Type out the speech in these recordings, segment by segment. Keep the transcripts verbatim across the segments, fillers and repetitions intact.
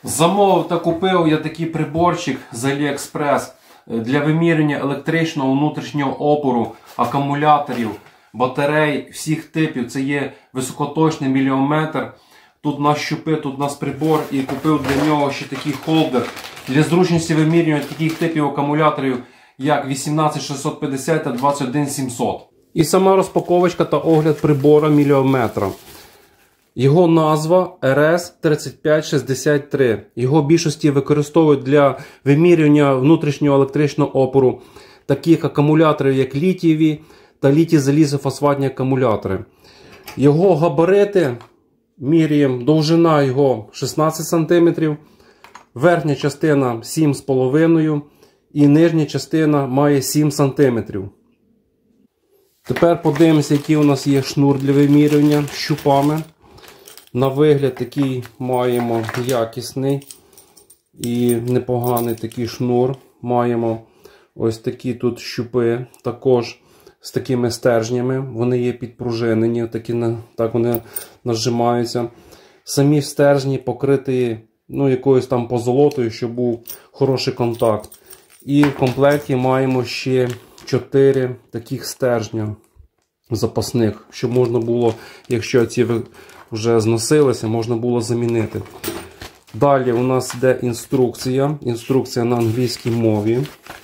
Замовив та купив я такий приборчик з Aliexpress для вимірювання електричного внутрішнього опору, акумуляторів, батарей всіх типів. Це є високоточний міліометр. Тут у нас щупи, тут у нас прибор, і купив для нього ще такий холдер для зручності вимірювання таких типів акумуляторів, як вісімнадцять шістсот п'ятдесят та двадцять один сімсот. І сама розпаковочка та огляд прибора міліометра. Його назва ер ес тридцять п'ять шістдесят три. Його в більшості використовують для вимірювання внутрішнього електричного опору таких акумуляторів, як літієві та літій-залізофосфатні акумулятори. Його габарити міряємо, довжина його шістнадцять сантиметрів, верхня частина сім з половиною і нижня частина має сім сантиметрів. Тепер подивимося, який у нас є шнур для вимірювання щупами. На вигляд такий маємо якісний і непоганий такий шнур. Маємо ось такі тут щупи, також з такими стержнями. Вони є підпружинені, такі, так вони нажимаються. Самі стержні покриті ну, якоюсь там позолотою, щоб був хороший контакт. І в комплекті маємо ще чотири таких стержня запасних, щоб можна було, якщо ці вже зносилися, можна було замінити. Далі у нас йде інструкція. Інструкція на англійській мові.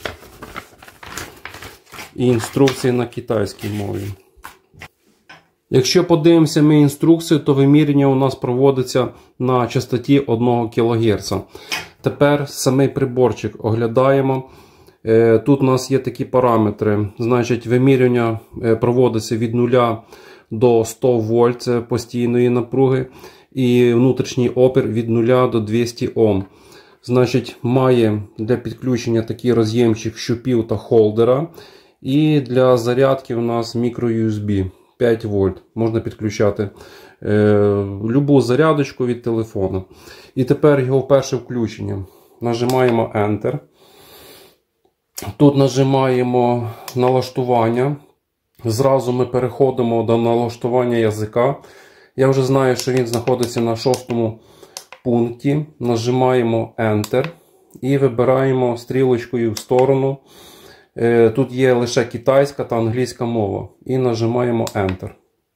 І інструкція на китайській мові. Якщо подивимося ми інструкцію, то вимірювання у нас проводиться на частоті одного кілогерца. Тепер самий приборчик оглядаємо. Тут у нас є такі параметри. Значить, вимірювання проводиться від нуля до ста вольт, це постійної напруги. І внутрішній опір від нуля до двохсот Ом. Значить, має для підключення такий роз'ємчик щупів та холдера. І для зарядки у нас мікро ю ес бі п'ять вольт. Можна підключати е, любу зарядочку від телефону. І тепер його перше включення. Нажимаємо Enter. Тут нажимаємо налаштування. Зразу ми переходимо до налаштування язика. Я вже знаю, що він знаходиться на шостому пункті. Нажимаємо Enter і вибираємо стрілочкою в сторону. Тут є лише китайська та англійська мова. І нажимаємо Enter.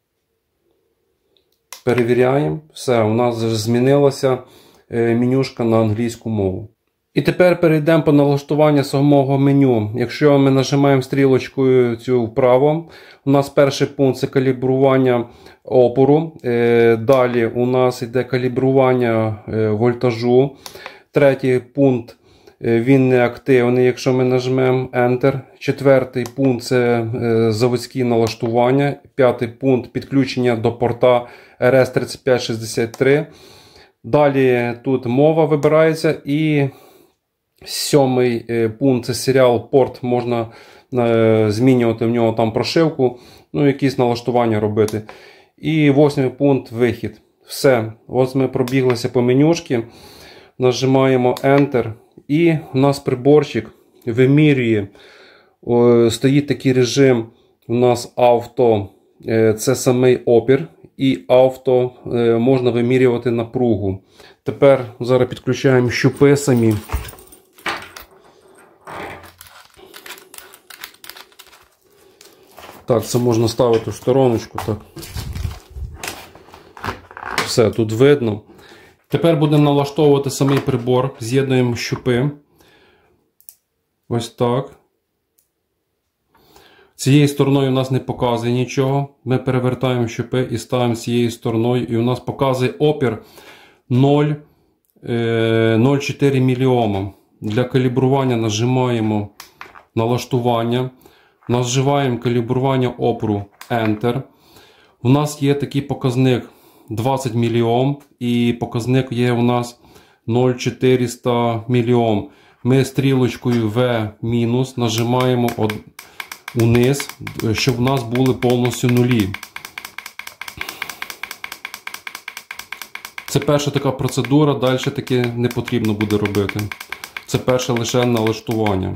Перевіряємо. Все, у нас змінилася менюшка на англійську мову. І тепер перейдемо по налаштуванню самого меню. Якщо ми нажимаємо стрілочкою цю вправо, у нас перший пункт – це калібрування опору. Далі у нас йде калібрування вольтажу. Третій пункт – він не активний, якщо ми нажмемо Enter. Четвертий пункт – це заводські налаштування. П'ятий пункт – підключення до порта ер ес тридцять п'ять шістдесят три. Далі тут мова вибирається. І сьомий пункт – це серіал порт. Можна змінювати в нього там прошивку, ну якісь налаштування робити. І восьмий пункт – вихід. Все. Ось ми пробіглися по менюшки. Нажимаємо Enter. І у нас приборчик вимірює. Стоїть такий режим у нас авто. Це самий опір. І авто можна вимірювати напругу. Тепер зараз підключаємо щупи самі. Так, це можна ставити в стороночку. Так. Все, тут видно. Тепер будемо налаштовувати самий прибор. З'єднуємо щупи. Ось так. Цією стороною у нас не показує нічого. Ми перевертаємо щупи і ставимо цією стороною. І у нас показує опір нуль цілих чотири міліома. Для калібрування нажимаємо налаштування. Нажимаємо калібрування опору Enter. У нас є такий показник двадцять міліом. І показник є у нас нуль цілих чотириста міліом. Ми стрілочкою В мінус нажимаємо униз, щоб у нас були повністю нулі. Це перша така процедура, далі таке не потрібно буде робити. Це перше лише налаштування.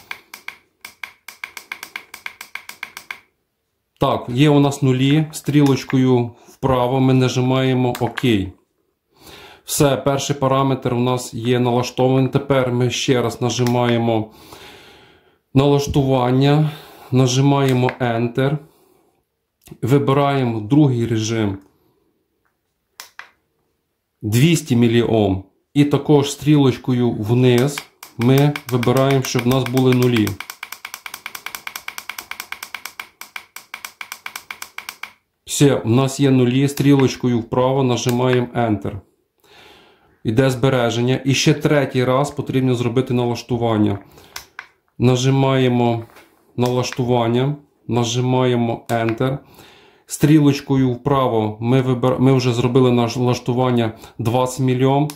Так, є у нас нулі, стрілочкою вправо ми нажимаємо ОК. Все, перший параметр у нас є налаштований. Тепер ми ще раз нажимаємо налаштування, нажимаємо Enter, вибираємо другий режим двісті міліом. І також стрілочкою вниз ми вибираємо, щоб у нас були нулі. Все, у нас є нулі, стрілочкою вправо нажимаємо Enter. Іде збереження. І ще третій раз потрібно зробити налаштування. Нажимаємо налаштування, нажимаємо Enter. Стрілочкою вправо ми, вибир... ми вже зробили налаштування двадцять мільйон.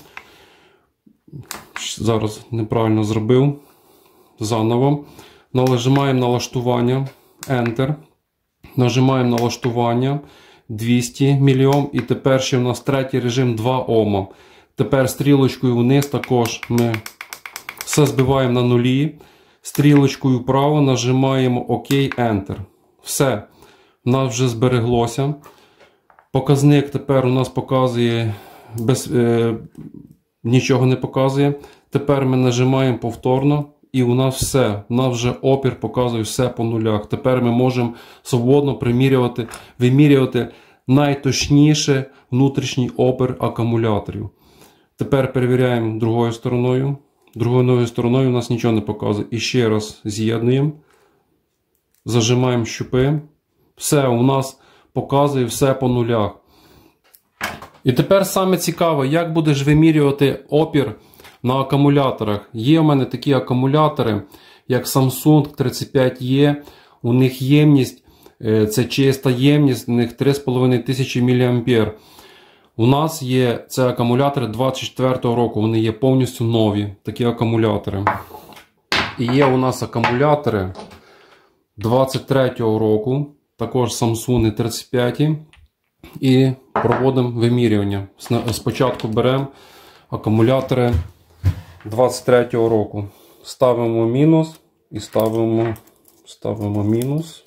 Зараз неправильно зробив. Заново. Нажимаємо налаштування, Enter. Нажимаємо налаштування двісті мільйон. І тепер ще у нас третій режим два Ома. Тепер стрілочкою вниз також ми все збиваємо на нулі. Стрілочкою вправо нажимаємо ОК, Enter. Все. У нас вже збереглося. Показник тепер у нас показує, без, е, нічого не показує. Тепер ми нажимаємо повторно. І у нас все. У нас вже опір показує все по нулях. Тепер ми можемо свободно примірювати, вимірювати найточніше внутрішній опір акумуляторів. Тепер перевіряємо другою стороною. Другою стороною у нас нічого не показує. І ще раз з'єднуємо. Зажимаємо щупи. Все, у нас показує все по нулях. І тепер саме цікаве, як будеш вимірювати опір на акумуляторах. Є у мене такі акумулятори, як Samsung тридцять п'ять Е. У них ємність, це чиста ємність, у них три з половиною тисячі міліампер. У нас є це акумулятори двадцять четвертого року, вони є повністю нові, такі акумулятори. І є у нас акумулятори двадцять третього року, також Samsung тридцять п'ять. І проводимо вимірювання. Спочатку беремо акумулятори двадцять третього року. Ставимо мінус і ставимо, ставимо мінус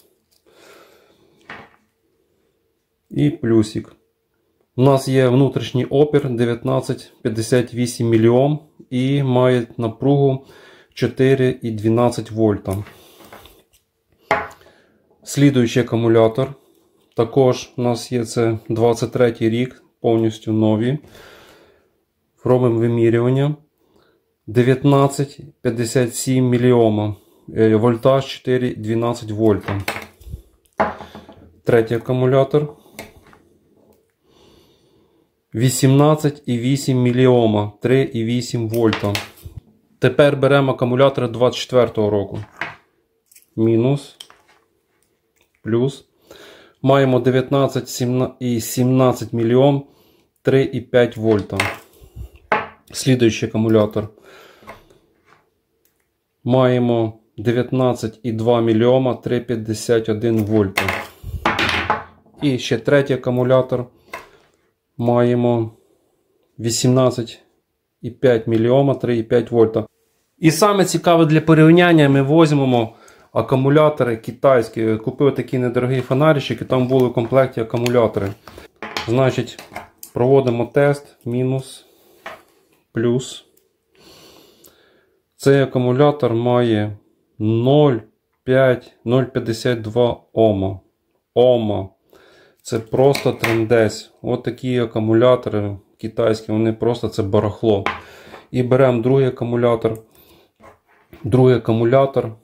і плюсик. У нас є внутрішній опір дев'ятнадцять п'ятдесят вісім мільйон і має напругу чотири і дванадцять вольта. Слідуючий акумулятор. Також у нас є це двадцять третій рік, повністю нові. Робимо вимірювання. дев'ятнадцять п'ятдесят сім мільйома. Вольтаж чотири і дванадцять вольта. Третій акумулятор. вісімнадцять і вісім мільйома. три і вісім вольта. Тепер беремо акумулятори двадцять четвертого року. Мінус. Плюс. Маємо дев'ятнадцять і сімнадцять мільйон. три і п'ять вольта. Слідуючий акумулятор. Маємо дев'ятнадцять і два мільйона. три і п'ятдесят один вольта. І ще третій акумулятор. Маємо вісімнадцять і п'ять мільйона. три і п'ять вольта. І саме цікаве для порівняння ми візьмемо акумулятори китайські. Купив такий недорогий фонаричок і там були в комплекті акумулятори. Значить, проводимо тест. Мінус. Плюс. Цей акумулятор має нуль цілих п'ятдесят два Ома. Ома. Це просто трендець. Ось такі акумулятори китайські, вони просто це барахло. І беремо другий акумулятор. Другий акумулятор.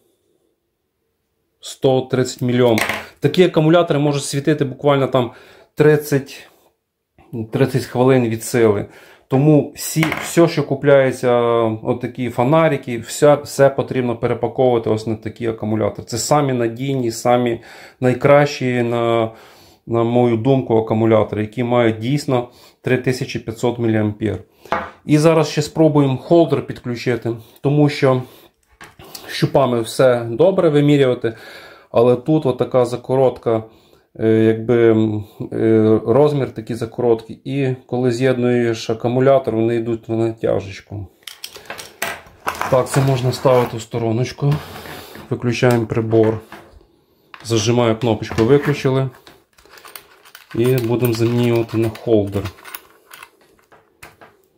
сто тридцять мільйон. Такі акумулятори можуть світити буквально там тридцять, тридцять хвилин від сили. Тому всі, все, що купляється, отакі фонарики, все, все потрібно перепаковувати ось на такі акумулятори. Це самі надійні, самі найкращі, на, на мою думку, акумулятори, які мають дійсно три тисячі п'ятсот міліампер. І зараз ще спробуємо холдер підключити, тому що щупами все добре вимірювати, але тут отака закоротка, якби розмір такий закороткий, і коли з'єднуєш акумулятор, вони йдуть в натяжечку. Так, це можна ставити в стороночку. Виключаємо прибор. Зажимаю кнопочку «Виключили». І будемо замінювати на холдер.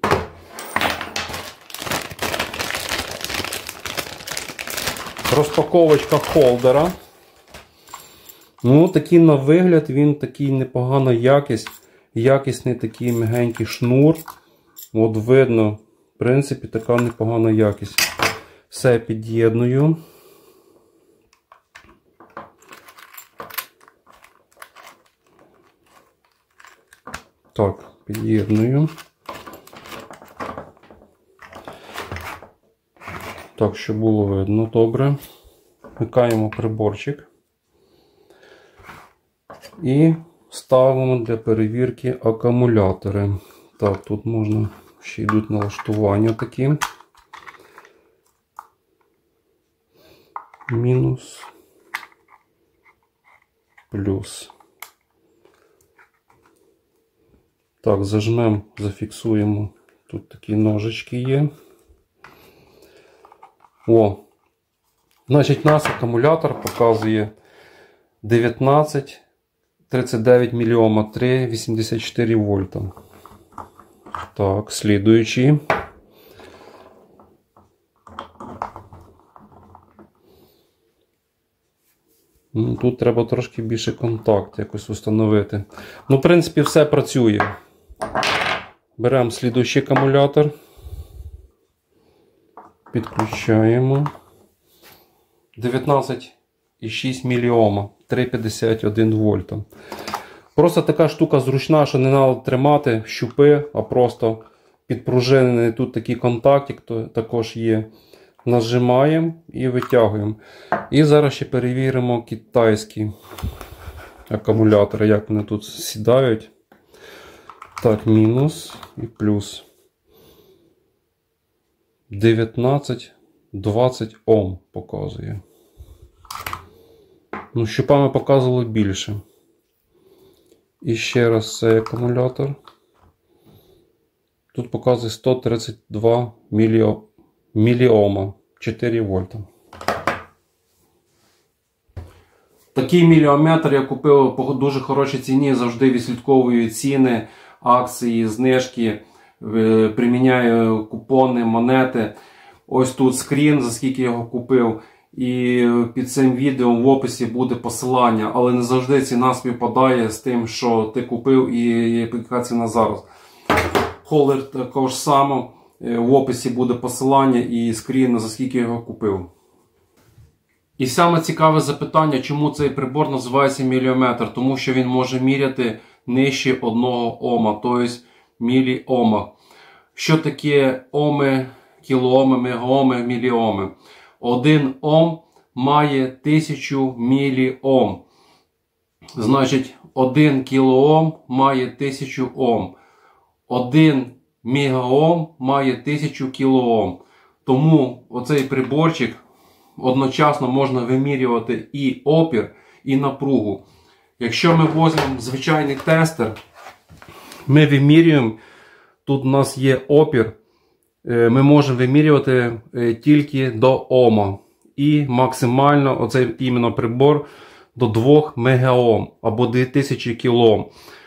розпаковочка холдера. Ну, такий на вигляд, він такий непогана якість. Якісний такий м'ягенький шнур. От видно, в принципі, така непогана якість. Все під'єдную. Так, під'єдную. Так, щоб було видно, добре. Вмикаємо приборчик. І ставимо для перевірки акумулятори. Так, тут можна, ще йдуть налаштування такі. Мінус. Плюс. Так, зажмемо, зафіксуємо. Тут такі ножички є. О! Значить, у нас акумулятор показує дев'ятнадцять тридцять дев'ять міліомів, три вісімдесят чотири вольта. Так, слідуючий. Ну, тут треба трошки більше контакт якось встановити. Ну, в принципі, все працює. Беремо слідуючий акумулятор. Підключаємо. дев'ятнадцять і шість міліома, три п'ятдесят один вольта. Просто така штука зручна, що не треба тримати щупи, а просто підпружинений тут такий контактик також є. Нажимаємо і витягуємо. І зараз ще перевіримо китайські акумулятори, як вони тут сідають. Так, мінус і плюс. дев'ятнадцять двадцять Ом показує. Ну, щупами показувало більше. І ще раз цей акумулятор. Тут показує сто тридцять два міліома, чотири вольта. Такий міліометр я купив по дуже хорошій ціні, завжди відслідковую ціни, акції, знижки, приміняю купони, монети. Ось тут скрін, за скільки я його купив. І під цим відео в описі буде посилання, але не завжди ціна співпадає з тим, що ти купив і яка ціна зараз. Холдер також само, в описі буде посилання і скрін, за скільки я його купив. І саме цікаве запитання, чому цей прибор називається міліометр, тому що він може міряти нижче одного ома, тобто міліома. Що таке оми, кілооми, мегаоми, міліоми? Один ом має тисячу міліом. Значить, один кілоом має тисячу ом. один мегаом має тисячу кілоом. Тому оцей приборчик одночасно можна вимірювати і опір, і напругу. Якщо ми візьмемо звичайний тестер, ми вимірюємо, тут у нас є опір, ми можемо вимірювати тільки до ома. І максимально оцей іменно прибор до двох мегаом або дві тисячі кілоом.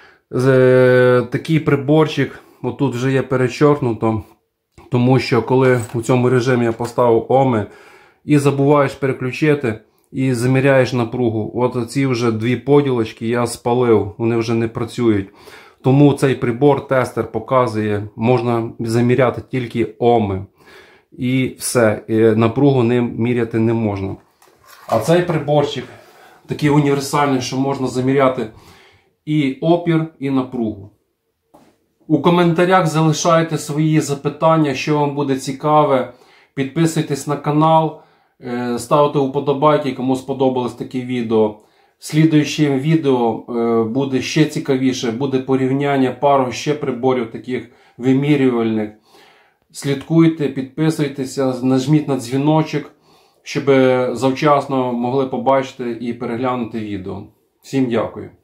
Такий приборчик, отут вже є перечеркнуто, тому що коли у цьому режимі я поставив оми і забуваєш переключити і заміряєш напругу, от ці вже дві поділочки я спалив, вони вже не працюють. Тому цей прибор, тестер показує, можна заміряти тільки оми. І все, і напругу ним міряти не можна. А цей приборчик такий універсальний, що можна заміряти і опір, і напругу. У коментарях залишайте свої запитання, що вам буде цікаве. Підписуйтесь на канал, ставте вподобайки, кому сподобалось таке відео. В слідуючому відео буде ще цікавіше, буде порівняння пару ще приборів таких вимірювальних. Слідкуйте, підписуйтеся, нажміть на дзвіночок, щоб завчасно могли побачити і переглянути відео. Всім дякую.